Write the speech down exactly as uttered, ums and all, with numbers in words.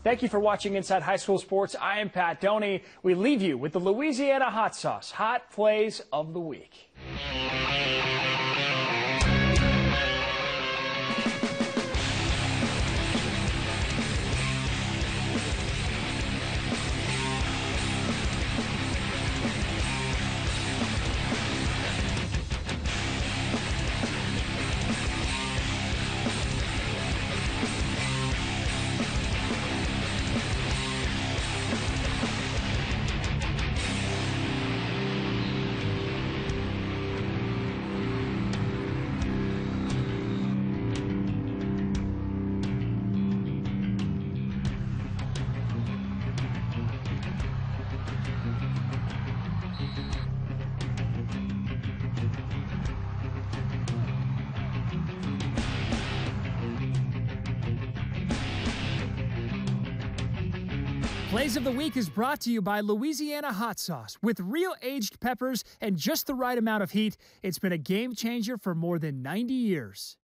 Thank you for watching Inside High School Sports. I am Pat Doney. We leave you with the Louisiana Hot Sauce Hot Plays of the Week. Plays of the Week is brought to you by Louisiana Hot Sauce. With real aged peppers and just the right amount of heat, it's been a game changer for more than ninety years.